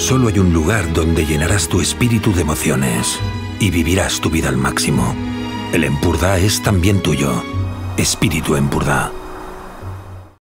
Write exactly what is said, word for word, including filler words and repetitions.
Solo hay un lugar donde llenarás tu espíritu de emociones y vivirás tu vida al máximo. El Empurdá es también tuyo. Espíritu Empurdá.